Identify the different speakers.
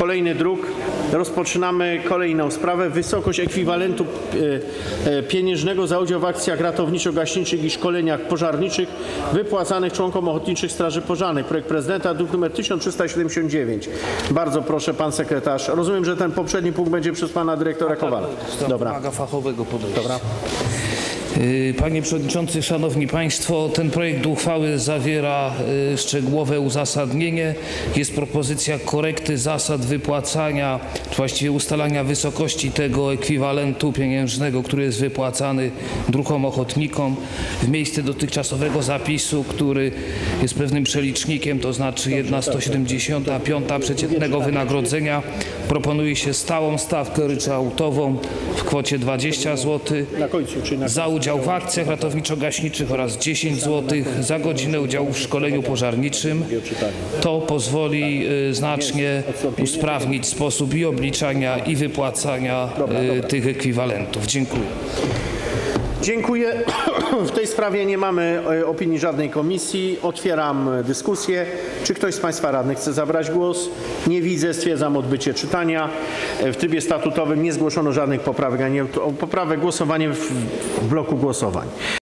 Speaker 1: kolejny druk. Rozpoczynamy kolejną sprawę. Wysokość ekwiwalentu pieniężnego za udział w akcjach ratowniczo-gaśniczych i szkoleniach pożarniczych wypłacanych członkom Ochotniczych Straży Pożarnych. Projekt prezydenta, druk nr 1379. Bardzo proszę, pan sekretarz. Rozumiem, że ten poprzedni punkt będzie przez pana dyrektora Kowala.
Speaker 2: Dobra. Wymaga fachowego podejścia.
Speaker 1: Dobra.
Speaker 2: Panie Przewodniczący, Szanowni Państwo, ten projekt uchwały zawiera szczegółowe uzasadnienie. Jest propozycja korekty zasad wypłacania, czy właściwie ustalania wysokości tego ekwiwalentu pieniężnego, który jest wypłacany druhom ochotnikom. W miejsce dotychczasowego zapisu, który jest pewnym przelicznikiem, to znaczy 1/175 przeciętnego wynagrodzenia, proponuje się stałą stawkę ryczałtową w kwocie 20 zł. Za udział w akcjach ratowniczo-gaśniczych oraz 10 zł za godzinę udziału w szkoleniu pożarniczym. To pozwoli znacznie usprawnić sposób i obliczania, i wypłacania tych ekwiwalentów. Dziękuję.
Speaker 1: Dziękuję. W tej sprawie nie mamy opinii żadnej komisji. Otwieram dyskusję. Czy ktoś z państwa radnych chce zabrać głos? Nie widzę. Stwierdzam odbycie czytania. W trybie statutowym nie zgłoszono żadnych poprawek ani poprawek. Głosowanie w bloku głosowań.